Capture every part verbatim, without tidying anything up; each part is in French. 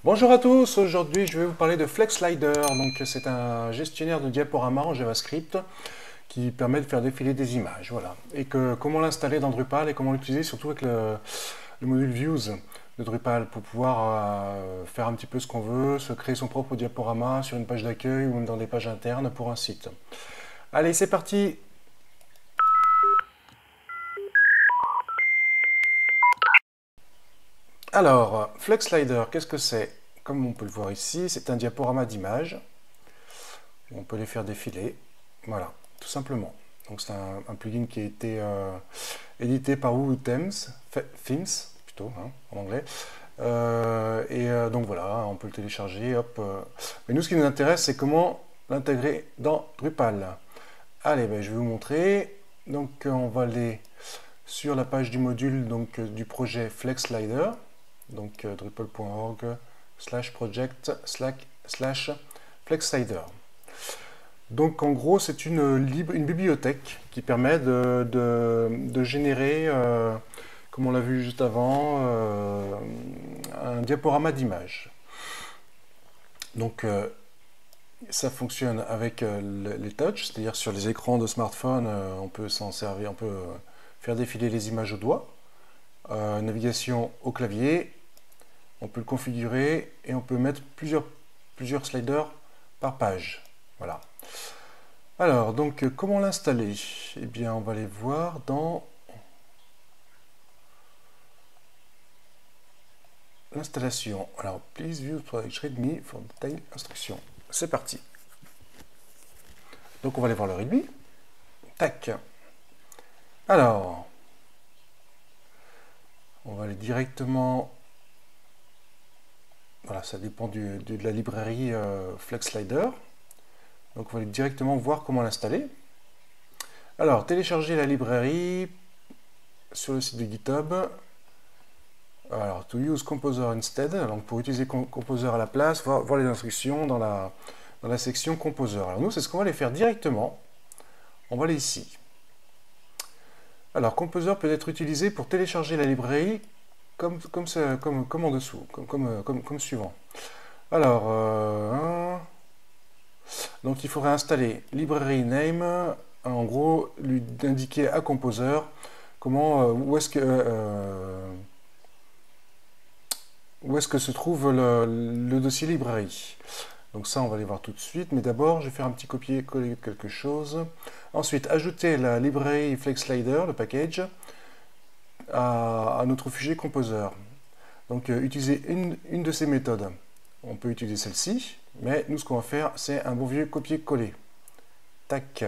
Bonjour à tous, aujourd'hui je vais vous parler de FlexSlider. Donc c'est un gestionnaire de diaporamas en JavaScript qui permet de faire défiler des images. Voilà. Et que, comment l'installer dans Drupal et comment l'utiliser surtout avec le, le module Views de Drupal pour pouvoir euh, faire un petit peu ce qu'on veut, se créer son propre diaporama sur une page d'accueil ou même dans des pages internes pour un site. Allez, c'est parti! Alors, FlexSlider, qu'est-ce que c'est? Comme on peut le voir ici, c'est un diaporama d'images. On peut les faire défiler. Voilà, tout simplement. Donc c'est un, un plugin qui a été euh, édité par Woo Themes, Themes plutôt, hein, en anglais. Euh, et euh, donc voilà, on peut le télécharger. Hop. Euh. Mais nous, ce qui nous intéresse, c'est comment l'intégrer dans Drupal. Allez, ben, je vais vous montrer. Donc on va aller sur la page du module donc, du projet FlexSlider. Donc euh, drupal point org slash project slash FlexSlider. Donc en gros, c'est une, une bibliothèque qui permet de, de, de générer, euh, comme on l'a vu juste avant, euh, un diaporama d'images. Donc euh, ça fonctionne avec euh, les touches, c'est-à-dire sur les écrans de smartphone, euh, on peut s'en servir, on peut euh, faire défiler les images au doigt. Euh, navigation au clavier, on peut le configurer et on peut mettre plusieurs, plusieurs sliders par page. Voilà. Alors, donc, comment l'installer? Eh bien, on va aller voir dans l'installation. Alors, please view project readme for detail instruction. C'est parti. Donc, on va aller voir le readme. Tac. Alors, on va aller directement. Voilà, ça dépend du, de, de la librairie euh, FlexSlider. Donc on va aller directement voir comment l'installer. Alors, télécharger la librairie sur le site de GitHub. Alors, to use Composer instead. Donc pour utiliser Composer à la place, voir, voir les instructions dans la, dans la section Composer. Alors nous, c'est ce qu'on va aller faire directement. On va aller ici. Alors, Composer peut être utilisé pour télécharger la librairie comme, comme, comme, comme en dessous, comme, comme, comme, comme suivant. Alors, euh, donc il faudrait installer librairie name, en gros lui indiquer à Composer comment, euh, où est-ce que euh, où est-ce que se trouve le, le dossier librairie. Donc ça on va aller voir tout de suite, mais d'abord je vais faire un petit copier-coller de quelque chose. Ensuite ajouter la librairie FlexSlider, le package, à, à notre fichier Composer. Donc euh, utiliser une, une de ces méthodes. On peut utiliser celle-ci, mais nous ce qu'on va faire c'est un bon vieux copier-coller. Tac.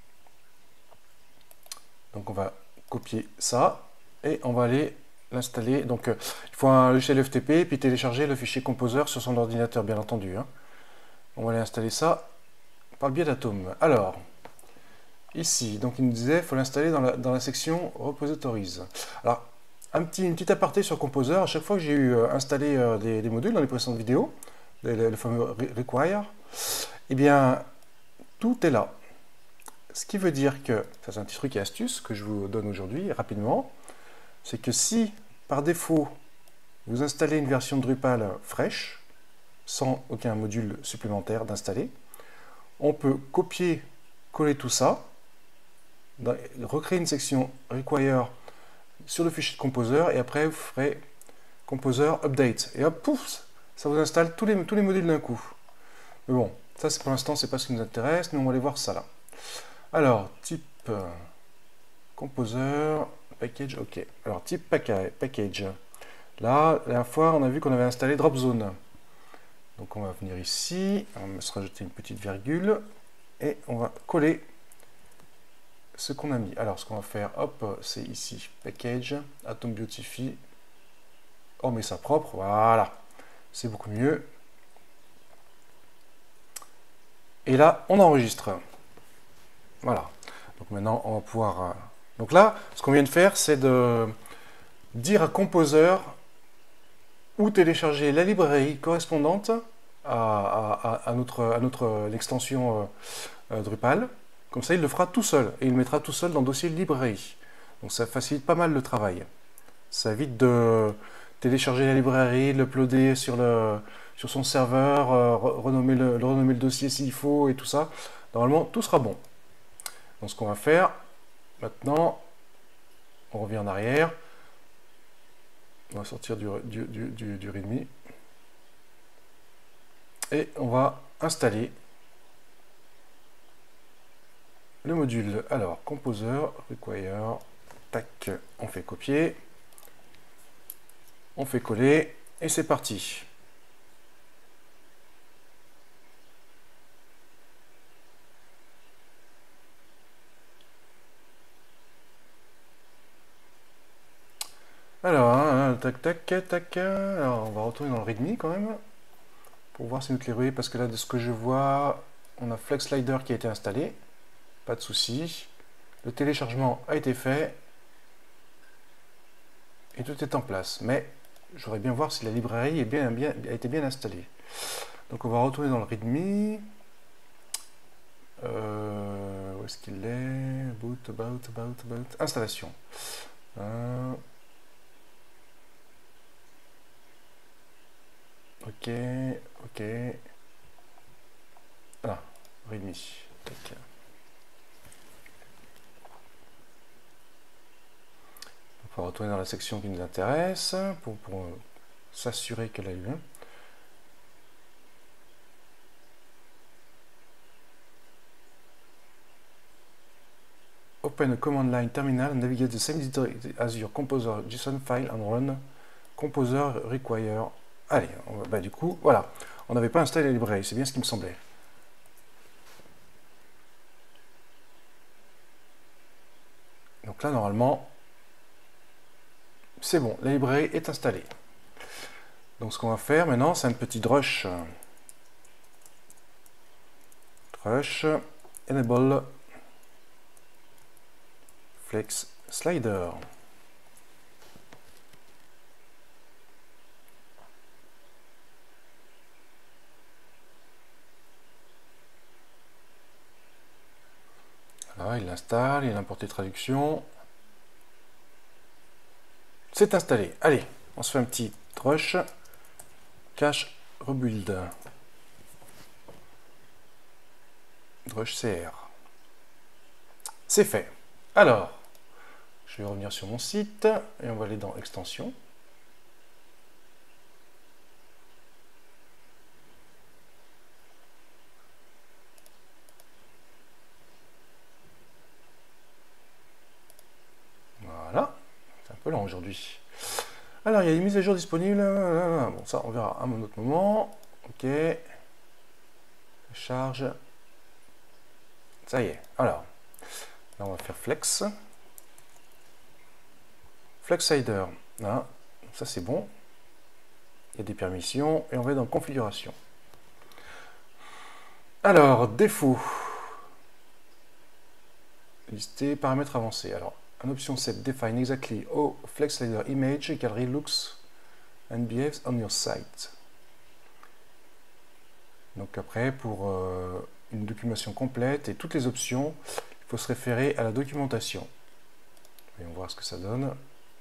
Donc on va copier ça et on va aller l'installer. Donc euh, il faut un logiciel F T P puis télécharger le fichier Composer sur son ordinateur bien entendu. Hein. On va aller installer ça par le biais d'Atom. Alors ici, donc il nous disait qu'il faut l'installer dans la, dans la section Repositories. Alors un petit, une petite aparté sur Composer, à chaque fois que j'ai eu euh, installé euh, des, des modules dans les précédentes vidéos, le, le fameux require, eh bien tout est là. Ce qui veut dire que, ça c'est un petit truc et astuce que je vous donne aujourd'hui rapidement, c'est que si par défaut vous installez une version de Drupal fraîche, sans aucun module supplémentaire d'installer, on peut copier-coller tout ça, dans, recréer une section require sur le fichier de Composer et après vous ferez Composer Update. Et hop, pouf, ça vous installe tous les, tous les modules d'un coup. Mais bon, ça pour l'instant c'est pas ce qui nous intéresse, nous on va aller voir ça là. Alors, type euh, Composer, package, ok. Alors, type package. Là, la dernière fois, on a vu qu'on avait installé Dropzone. Donc, on va venir ici, on va se rajouter une petite virgule, et on va coller ce qu'on a mis. Alors, ce qu'on va faire, hop, c'est ici, package, Atom Beautify. On met ça propre, voilà. C'est beaucoup mieux. Et là, on enregistre. Voilà. Donc maintenant, on va pouvoir... Donc là, ce qu'on vient de faire, c'est de dire à Composer où télécharger la librairie correspondante à, à, à notre, à notre l'extension euh, Drupal. Comme ça, il le fera tout seul. Et il le mettra tout seul dans le dossier librairie. Donc ça facilite pas mal le travail. Ça évite de télécharger la librairie, l'uploader sur le, sur son serveur, euh, renommer, le, renommer le dossier s'il faut et tout ça. Normalement, tout sera bon. Donc ce qu'on va faire, maintenant, on revient en arrière. On va sortir du, du, du, du, du README. Et on va installer le module. Alors, Composer, Require, tac, on fait copier. On fait coller et c'est parti. Alors, hein, tac, tac, tac. Alors, on va retourner dans le README quand même pour voir si nous clé parce que là, de ce que je vois, on a Flex Slider qui a été installé. Pas de souci. Le téléchargement a été fait et tout est en place. Mais je voudrais bien voir si la librairie est bien, bien, a été bien installée. Donc on va retourner dans le README. Euh, où est-ce qu'il est? Boot, about, about, about. Installation. Euh, ok, ok. Ah, README. Tac. On va retourner dans la section qui nous intéresse pour, pour euh, s'assurer qu'elle a eu un. Open a command line terminal and navigate the same editor as your composer JSON file and run composer require. Allez, on va, bah du coup, voilà. On n'avait pas installé la librairie, c'est bien ce qui me semblait. Donc là, normalement, c'est bon, la librairie est installée. Donc ce qu'on va faire maintenant, c'est un petit drush. Drush, enable Flex Slider. Voilà, il l'installe, il a importé traduction. C'est installé. Allez, on se fait un petit drush. Cache rebuild. Drush C R. C'est fait. Alors, je vais revenir sur mon site et on va aller dans extension. Voilà, c'est un peu lent aujourd'hui. Alors, il y a des mises à jour disponibles. Bon, ça, on verra à un autre moment. Ok. Charge. Ça y est. Alors, là, on va faire flex. Flex Slider. Là, ça, c'est bon. Il y a des permissions. Et on va dans configuration. Alors, défaut. Lister, paramètres avancés. Alors, en option sept, define exactly how Flex Slider image gallery looks and behaves on your site. Donc après, pour euh, une documentation complète et toutes les options, il faut se référer à la documentation. Voyons voir ce que ça donne.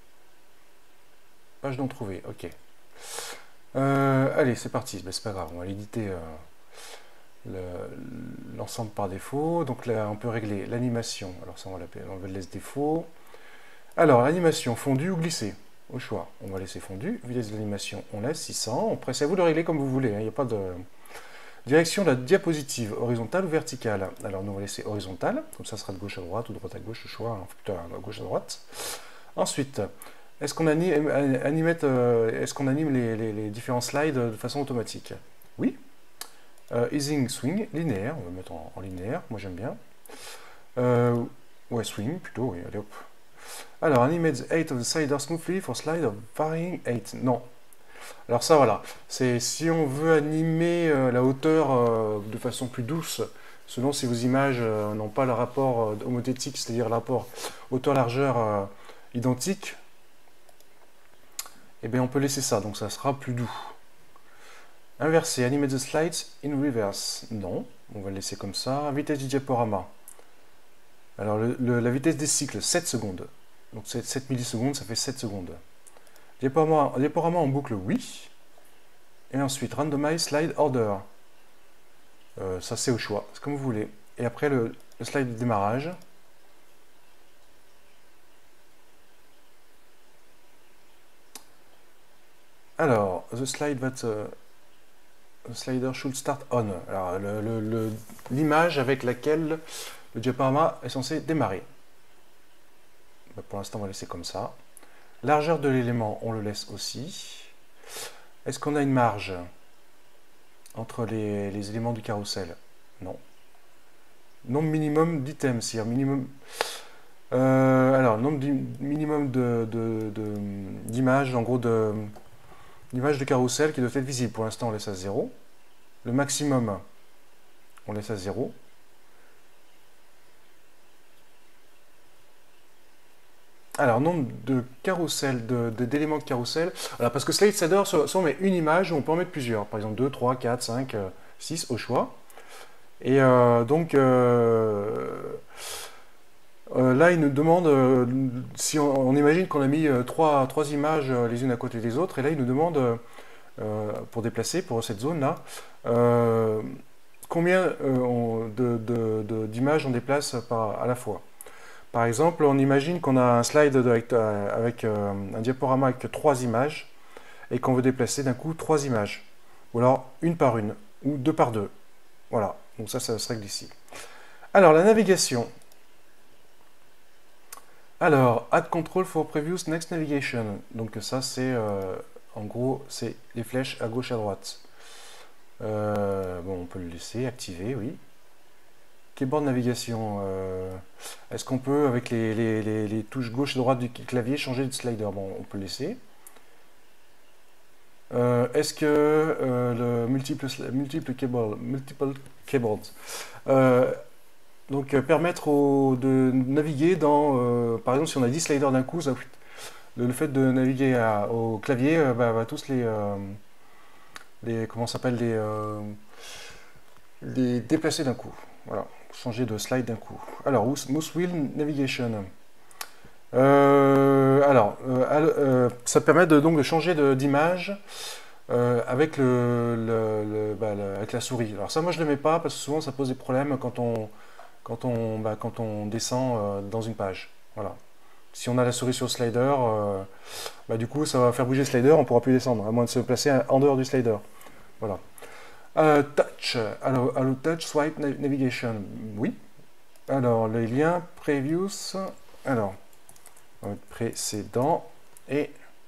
Page non trouvée, ok. Euh, allez, c'est parti, ben, c'est pas grave, on va l'éditer euh, l'ensemble le, par défaut. Donc là, on peut régler l'animation. Alors ça, on va l'appeler, on va le laisser défaut. Alors, l'animation, fondue ou glissée, au choix. On va laisser fondue. Vitesse de l'animation, on laisse six cents. Après, c'est à vous de régler comme vous voulez, hein, il n'y a pas de... Direction de la diapositive, horizontale ou verticale? Alors nous on va laisser horizontale, comme ça sera de gauche à droite ou de droite à gauche, au choix, hein, plutôt de gauche à droite. Ensuite, est-ce qu'on anime, euh, est-ce qu'on anime les, les, les différents slides de façon automatique? Oui. Euh, easing swing, linéaire, on va mettre en, en linéaire, moi j'aime bien. Euh, ouais, swing plutôt, oui, allez hop. Alors, animate the height of the slider smoothly for slide of varying height. Non. Alors ça voilà, c'est si on veut animer euh, la hauteur euh, de façon plus douce, selon si vos images euh, n'ont pas le rapport euh, homothétique, c'est-à-dire le rapport hauteur-largeur euh, identique, eh bien on peut laisser ça, donc ça sera plus doux. Inverser, animate the slides in reverse. Non, on va le laisser comme ça. Vitesse du diaporama. Alors le, le, la vitesse des cycles, sept secondes. Donc sept millisecondes, ça fait sept secondes. Diaporama, diaporama en boucle, oui. Et ensuite, randomize slide order. Euh, ça, c'est au choix, c'est comme vous voulez. Et après, le, le slide de démarrage. Alors, the slide that uh, the slider should start on. Alors, l'image avec laquelle le diaporama est censé démarrer. Ben, pour l'instant, on va laisser comme ça. Largeur de l'élément, on le laisse aussi. Est-ce qu'on a une marge entre les, les éléments du carrousel? Non. Nombre minimum d'items, c'est-à-dire minimum... Euh, alors, nombre minimum d'images, de, de, de, en gros, de... d'images de carrousel qui doivent être visibles. Pour l'instant, on laisse à zéro. Le maximum, on laisse à zéro. Alors, nombre de carousel, d'éléments de, de carrousel. Alors, parce que Slide Shader, soit on met une image, ou on peut en mettre plusieurs. Par exemple, deux, trois, quatre, cinq, six au choix. Et euh, donc, euh, euh, là, il nous demande, euh, si on, on imagine qu'on a mis euh, trois, trois images euh, les unes à côté des autres, et là, il nous demande, euh, pour déplacer, pour cette zone-là, euh, combien euh, d'images on, on déplace par, à la fois. Par exemple, on imagine qu'on a un slide avec, avec euh, un diaporama avec trois images et qu'on veut déplacer d'un coup trois images. Ou alors une par une, ou deux par deux. Voilà, donc ça, ça se règle ici. Alors, la navigation. Alors, add control for previous next navigation. Donc ça, c'est, euh, en gros, c'est les flèches à gauche, à droite. Euh, bon, on peut le laisser activer, oui. Keyboard navigation, euh, est-ce qu'on peut, avec les, les, les, les touches gauche et droite du clavier, changer de slider? Bon, on peut le laisser. Euh, est-ce que euh, le multiple, multiple keyboard, multiple keyboards, euh, donc euh, permettre au, de naviguer dans, euh, par exemple, si on a dix sliders d'un coup, ça, le, le fait de naviguer à, au clavier euh, bah, va tous les, euh, les comment s'appelle, les, euh, les déplacer d'un coup. Voilà. Changer de slide d'un coup. Alors, Mouse Wheel Navigation. Euh, alors, euh, euh, ça permet de, donc de changer d'image euh, avec, le, le, le, bah, le, avec la souris. Alors ça, moi, je ne le mets pas parce que souvent, ça pose des problèmes quand on, quand on, bah, quand on descend euh, dans une page. Voilà. Si on a la souris sur le slider, euh, bah, du coup, ça va faire bouger le slider, on ne pourra plus descendre, à moins de se placer en dehors du slider. Voilà. Euh, touch, alors, alors touch, swipe, navigation, oui. Alors, les liens previous, alors, précédent et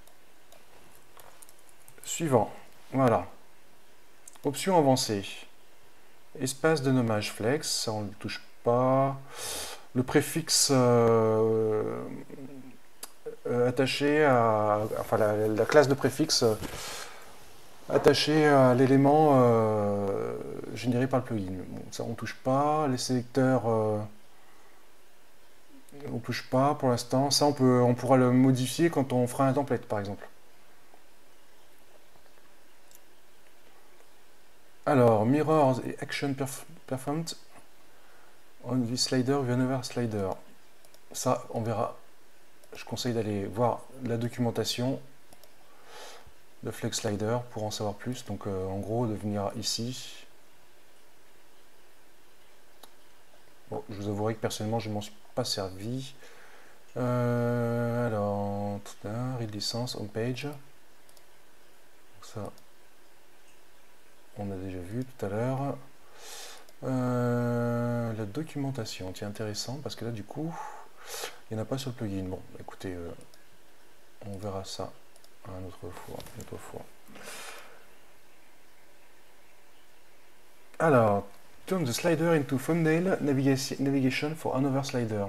suivant. Voilà. Option avancée. Espace de nommage flex, ça on ne le touche pas. Le préfixe euh, euh, attaché à, enfin la, la classe de préfixe euh, attaché à l'élément euh, généré par le plugin. Bon, ça on ne touche pas. Les sélecteurs, euh, on ne touche pas pour l'instant. Ça on, peut, on pourra le modifier quand on fera un template par exemple. Alors, mirrors et action perf performed on this slider with another slider. Ça, on verra. Je conseille d'aller voir la documentation de Flex Slider pour en savoir plus. Donc euh, en gros de venir ici. Bon, je vous avouerai que personnellement je ne m'en suis pas servi. Euh, alors, read licence, home page. Donc ça, on a déjà vu tout à l'heure. Euh, la documentation, c'est intéressant parce que là du coup, il n'y en a pas sur le plugin. Bon, écoutez, euh, on verra ça une autre fois, une autre fois. Alors, turn the slider into thumbnail navigation, navigation for another slider.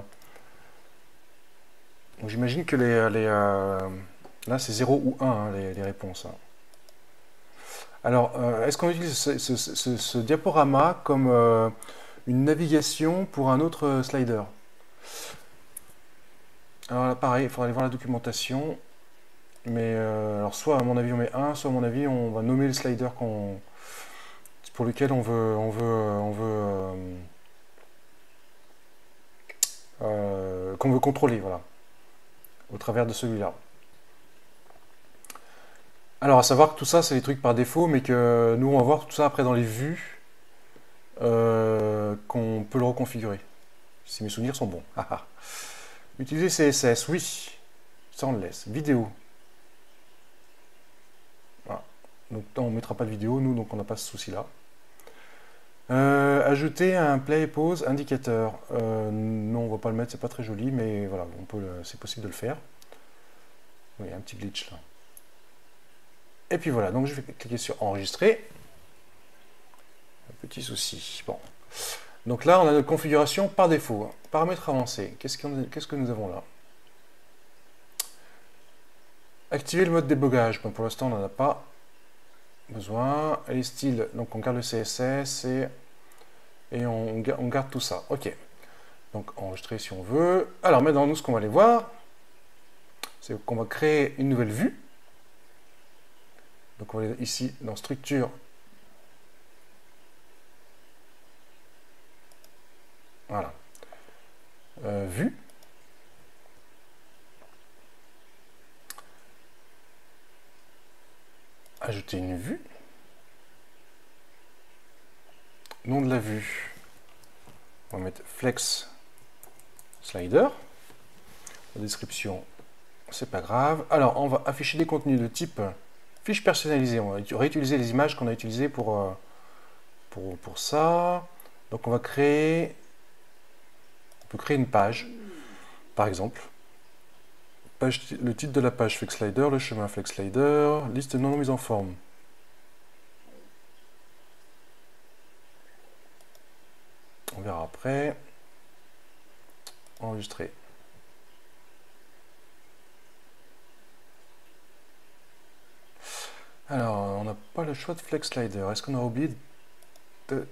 J'imagine que les, les euh, là c'est zéro ou un hein, les, les réponses. Hein. Alors, euh, est-ce qu'on utilise ce, ce, ce, ce diaporama comme euh, une navigation pour un autre slider? Alors là, pareil, il faudra aller voir la documentation. Mais euh, alors soit à mon avis on met un, soit à mon avis on va nommer le slider qu'on, pour lequel on veut, on veut, on veut, euh, euh, qu'on veut contrôler, voilà, au travers de celui-là. Alors, à savoir que tout ça, c'est des trucs par défaut, mais que nous, on va voir tout ça après dans les vues, euh, qu'on peut le reconfigurer. Si mes souvenirs sont bons. Utiliser C S S, oui. Ça, on le laisse. Vidéo. Voilà. Donc, on ne mettra pas de vidéo, nous, donc on n'a pas ce souci-là. Euh, ajouter un play pause indicateur. Euh, non, on va pas le mettre, c'est pas très joli, mais voilà, on peut, c'est possible de le faire. Oui, un petit glitch là. Et puis voilà, donc je vais cliquer sur enregistrer. Un petit souci. Bon. Donc là, on a notre configuration par défaut. Paramètres avancés. Qu'est-ce qu'est-ce que nous avons là? Activer le mode débogage. Bon, pour l'instant, on n'en a pas besoin. Et les styles, donc on garde le C S S et, et on, on garde tout ça. Ok. Donc enregistrer si on veut. Alors maintenant, nous, ce qu'on va aller voir, c'est qu'on va créer une nouvelle vue. Donc on va aller ici dans structure. Voilà. Euh, vue. Ajouter une vue. Nom de la vue. On va mettre flex slider. La description, c'est pas grave. Alors, on va afficher des contenus de type fiche personnalisée. On va réutiliser les images qu'on a utilisées pour, pour, pour ça. Donc, on va créer... On peut créer une page, par exemple. Page, le titre de la page flex slider, le chemin flex slider, liste non mise en forme. On verra après. Enregistrer. Alors, on n'a pas le choix de flex slider. Est-ce qu'on a oublié de...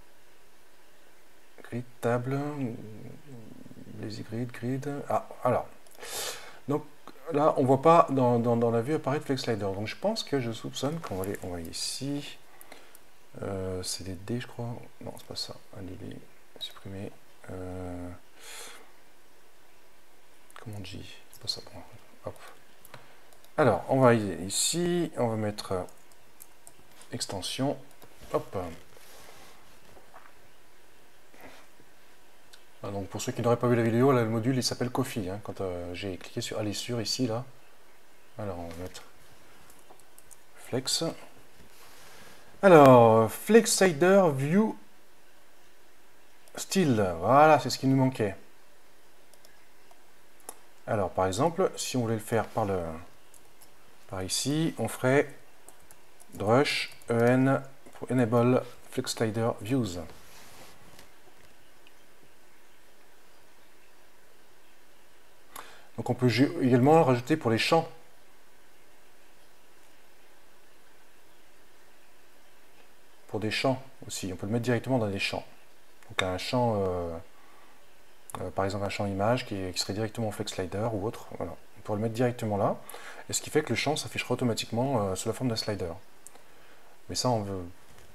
Grid, table, lazy grid, grid... Ah, alors. Donc, là, on ne voit pas dans, dans, dans la vue apparaître flex slider. Donc, je pense que je soupçonne qu'on va aller... On va aller ici. Euh, c'est des D, je crois. Non, c'est pas ça. Annuler, supprimer. Euh... Comment on dit? C'est pas ça. Hop. Alors, on va aller ici. On va mettre euh, extension. Hop. Ah, donc, pour ceux qui n'auraient pas vu la vidéo, là, le module il s'appelle Ko-fi. Hein, quand euh, j'ai cliqué sur aller sur ici, là. Alors, on va mettre flex. Alors, flex slider view style. Voilà, c'est ce qui nous manquait. Alors, par exemple, si on voulait le faire par le par ici, on ferait drush en pour enable flex slider views. Donc on peut également le rajouter pour les champs. Pour des champs aussi, on peut le mettre directement dans des champs. Donc un champ, euh, euh, par exemple un champ image qui, qui serait directement en flex slider ou autre. Voilà. On peut le mettre directement là. Et ce qui fait que le champ s'affichera automatiquement euh, sous la forme d'un slider. Mais ça, on veut...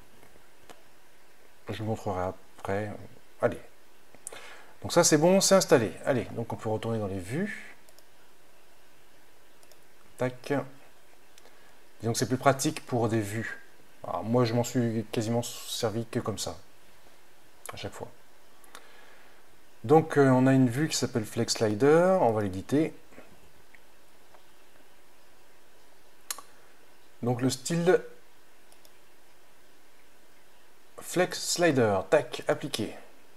Je vous montrerai après. Allez. Donc ça, c'est bon, c'est installé. Allez, donc on peut retourner dans les vues. Tac. Disons que c'est plus pratique pour des vues. Alors, moi, je m'en suis quasiment servi que comme ça. À chaque fois. Donc, euh, on a une vue qui s'appelle Flex Slider. On va l'éditer. Donc, le style Flex Slider. Tac, appliqué.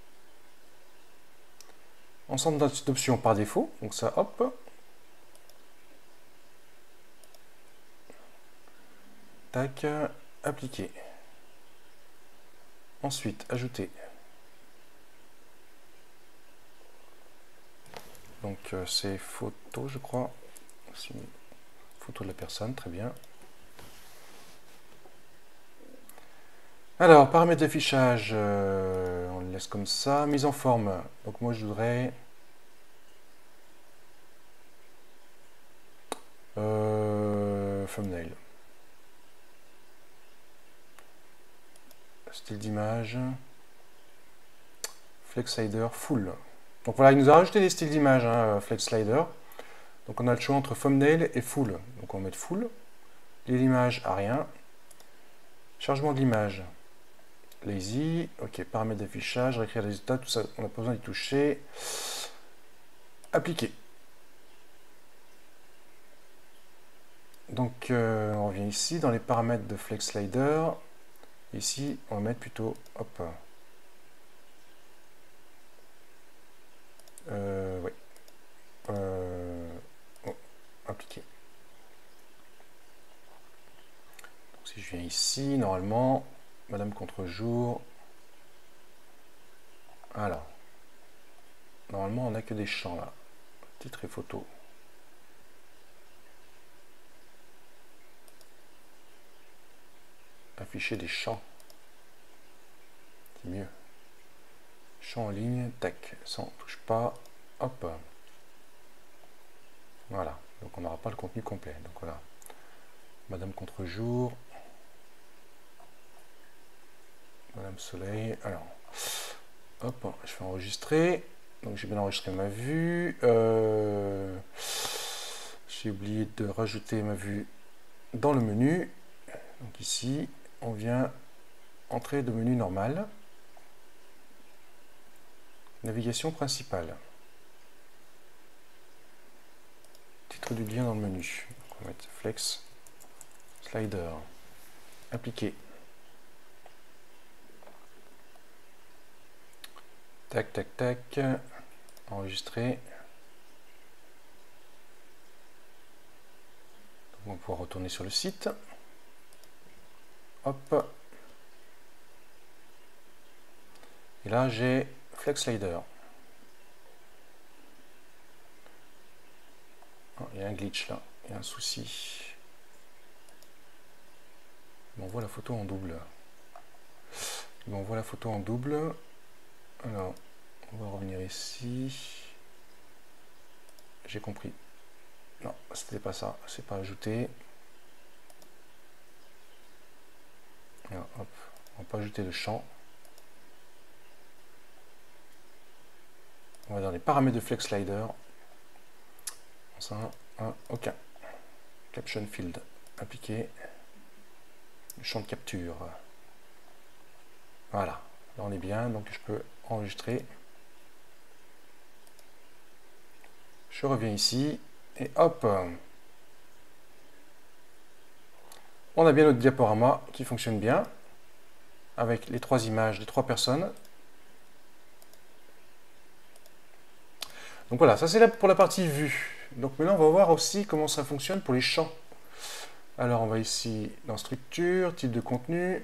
Ensemble d'options par défaut. Donc, ça, hop. Tac, appliqué. Ensuite, ajouter. Donc, euh, c'est photo, je crois. Photo de la personne, très bien. Alors, paramètres d'affichage, euh, on le laisse comme ça. Mise en forme. Donc, moi, je voudrais... Euh, thumbnail. Style d'image. Flex Slider full. Donc voilà, il nous a rajouté des styles d'image, hein, Flex Slider. Donc on a le choix entre thumbnail et full. Donc on va mettre full. l'image à rien. Chargement de l'image. Lazy. Ok, paramètres d'affichage, réécrire les résultats, tout ça, on n'a pas besoin d'y toucher. Appliquer. Donc, euh, on revient ici dans les paramètres de Flex Slider. Ici, on va mettre plutôt, hop, euh, ouais, euh, oh, appliquer. Donc, si je viens ici, normalement, Madame Contre-jour, alors, normalement, on n'a que des champs là, titre et photo. Afficher des champs, c'est mieux. Champ en ligne, tac, ça on touche pas, hop. Voilà, donc on n'aura pas le contenu complet. Donc voilà, Madame Contre-jour, Madame Soleil, alors, hop, je vais enregistrer. Donc j'ai bien enregistré ma vue. Euh, j'ai oublié de rajouter ma vue dans le menu. Donc ici, on vient entrer de menu normal. Navigation principale. Titre du lien dans le menu. Donc on va mettre Flex Slider. Appliquer. Tac, tac, tac. Enregistrer. Donc on va pouvoir retourner sur le site. Hop. Et là, j'ai Flex Slider. Oh, il y a un glitch là, il y a un souci. On voit la photo en double. On voit la photo en double. Alors, on va revenir ici. J'ai compris. Non, c'était pas ça. C'est pas ajouté. Alors, hop, on va pas ajouter le champ. On va dans les paramètres de Flex Slider. Ça, un, aucun. Caption field. Appliqué. Le champ de capture. Voilà. Là, on est bien. Donc, je peux enregistrer. Je reviens ici. Et hop. On a bien notre diaporama qui fonctionne bien. Avec les trois images des trois personnes. Donc voilà, ça c'est pour la partie vue. Donc maintenant on va voir aussi comment ça fonctionne pour les champs. Alors on va ici dans structure, type de contenu,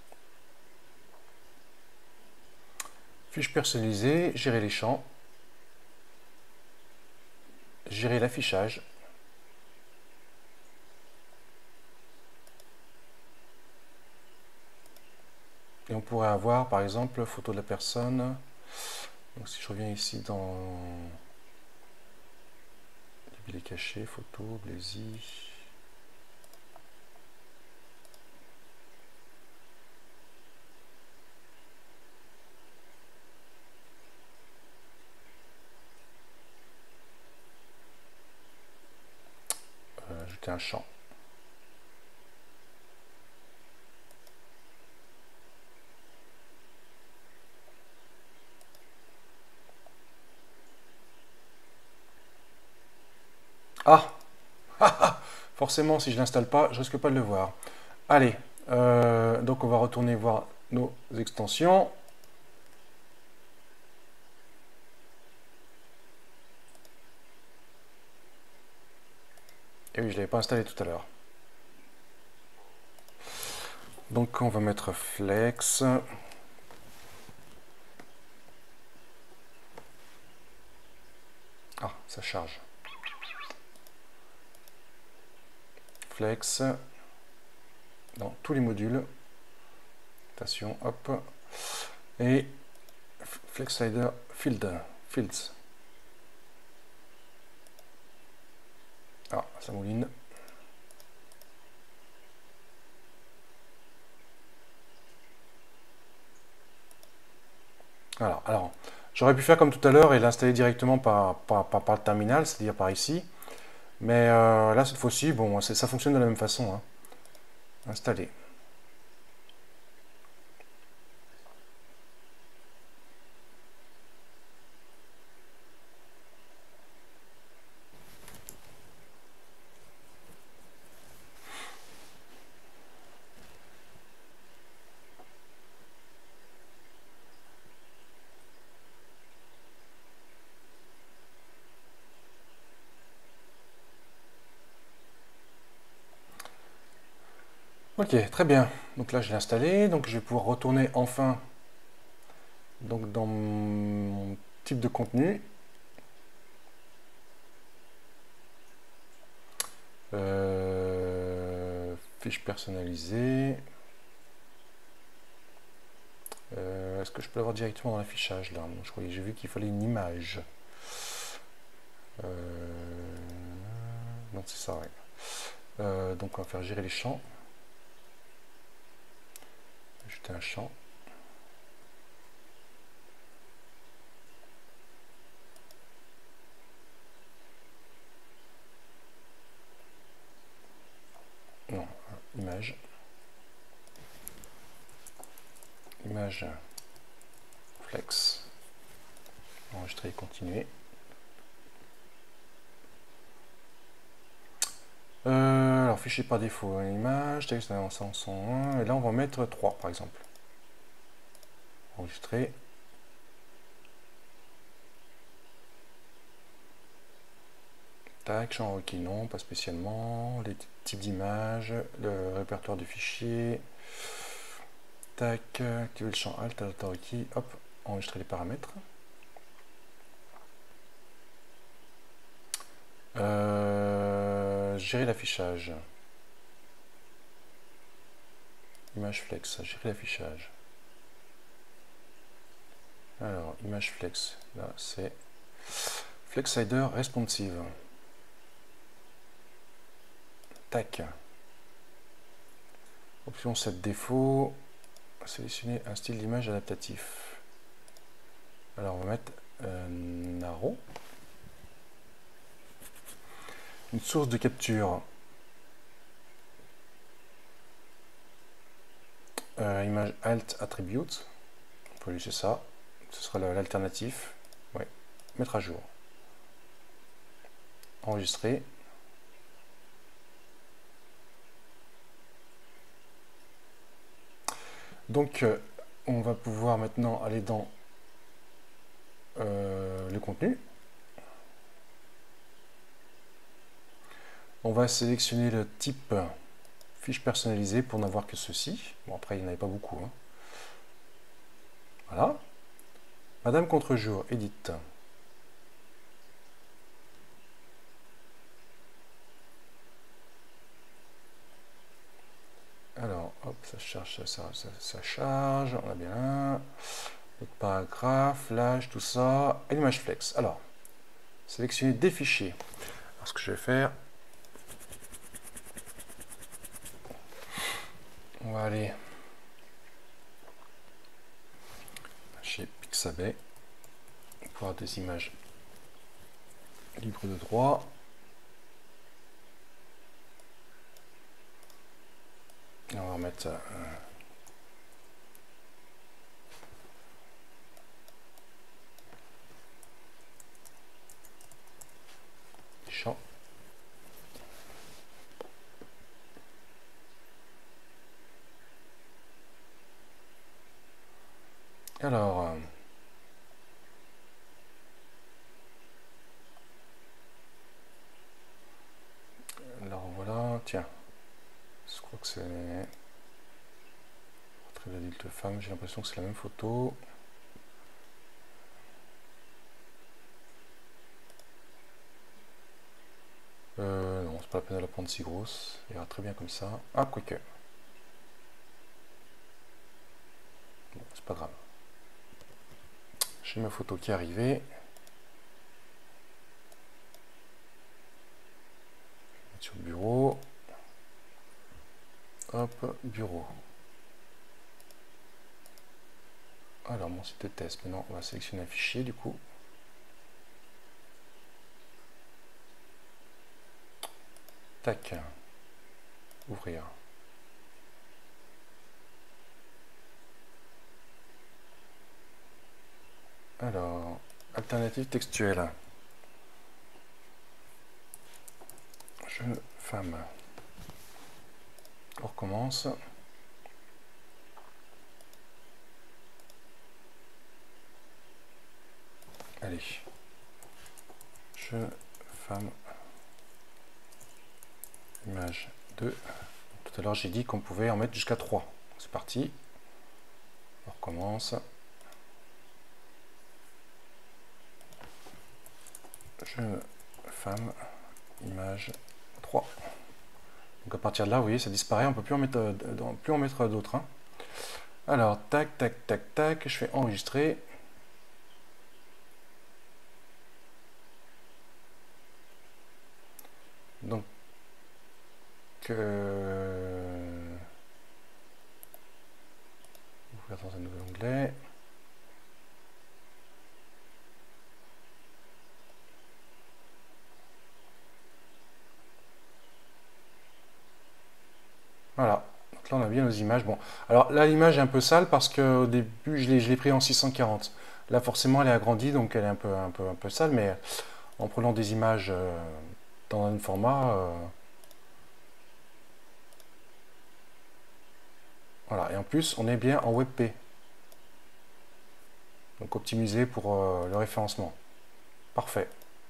fiche personnalisée, gérer les champs, gérer l'affichage. Et on pourrait avoir par exemple photo de la personne. Donc si je reviens ici dans les cachés, photo, Blazy. Euh, ajouter un champ. Ah, forcément, si je ne l'installe pas, je risque pas de le voir. Allez, euh, donc on va retourner voir nos extensions. Et oui, je ne l'avais pas installé tout à l'heure. Donc on va mettre Flex. Ah, ça charge. Flex. Dans tous les modules. Attention, hop. Et Flex Slider Field. Fields. Ah, ça mouline. Voilà, alors, j'aurais pu faire comme tout à l'heure et l'installer directement par, par, par, par le terminal, c'est-à-dire par ici. Mais euh, là, cette fois-ci, bon, ça fonctionne de la même façon. Hein. installer. Ok, très bien. Donc là, je l'ai installé. Donc je vais pouvoir retourner enfin donc, dans mon type de contenu. Euh, fiche personnalisée. Euh, Est-ce que je peux l'avoir directement dans l'affichage là? Je croyais, j'ai vu qu'il fallait une image. Euh, donc c'est ça, ouais. Euh, donc on va faire gérer les champs. Ajouter un champ. Non, image. Image flex. Enregistrer et continuer. Euh, alors fichier par défaut, hein, image, texte en cent un, et là on va mettre trois par exemple. Enregistrer. Tac, champ requis non, pas spécialement. Les types d'images, le répertoire du fichier. Tac, activer le champ alt, data requis, hop, enregistrer les paramètres. Euh, gérer l'affichage. Image flex, gérer l'affichage. Alors, image flex, là c'est flex slider responsive. Tac. Option sept défaut. Sélectionner un style d'image adaptatif. Alors on va mettre un arrow. Une source de capture. Euh, image alt attribute. On peut laisser ça. Ce sera l'alternatif. Ouais. Mettre à jour. Enregistrer. Donc euh, on va pouvoir maintenant aller dans euh, le contenu. On va sélectionner le type fiche personnalisée pour n'avoir que ceci. Bon, après, il n'y en avait pas beaucoup. Hein. Voilà. Madame Contre-jour, édite. Alors, hop, ça charge, ça, ça, ça, ça charge. On a bien. Le paragraphe, l'âge, tout ça. Et l'image flex. Alors, sélectionner des fichiers. Alors, ce que je vais faire, on va aller chez Pixabay pour avoir des images libres de droit. Et on va remettre euh, des champs. Alors, euh, alors voilà, tiens, je crois que c'est portrait d'adulte femme, j'ai l'impression que c'est la même photo. Euh, non, c'est pas la peine de la prendre si grosse, il ira très bien comme ça. Ah, quoique. Bon, c'est pas grave. J'ai ma photo qui est arrivée. Sur le bureau. Hop, bureau. Alors, mon site de test. Maintenant, on va sélectionner un fichier du coup. Tac. Ouvrir. alternative textuelle. Jeune femme. On recommence. Allez. Jeune femme. Image deux. Tout à l'heure, j'ai dit qu'on pouvait en mettre jusqu'à trois. C'est parti. On recommence. Jeune femme. Image trois. Donc à partir de là, vous voyez, ça disparaît. On ne peut plus en mettre, euh, plus en mettre d'autres. Hein. Alors, tac, tac, tac, tac. Je fais enregistrer. Donc, euh, ouvrir dans un nouvel onglet. Voilà, donc là on a bien nos images. Bon, alors là l'image est un peu sale parce qu'au début je l'ai pris en six cent quarante. Là forcément elle est agrandie donc elle est un peu, un peu, un peu sale, mais en prenant des images euh, dans un format... Euh, voilà, et en plus on est bien en WebP. Donc optimisé pour euh, le référencement. Parfait.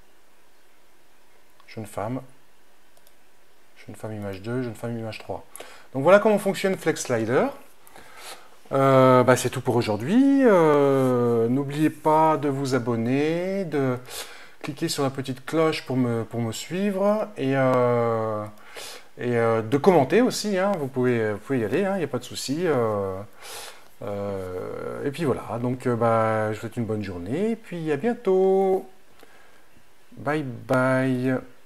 Jeune femme. Jeune femme image deux, jeune femme image trois. Donc voilà comment fonctionne FlexSlider. Euh, bah, c'est tout pour aujourd'hui. Euh, N'oubliez pas de vous abonner, de cliquer sur la petite cloche pour me, pour me suivre et, euh, et euh, de commenter aussi. Hein. Vous, pouvez, vous pouvez y aller, il n'y a pas de souci. Euh, euh, et puis voilà, donc bah, je vous souhaite une bonne journée et puis à bientôt. Bye bye.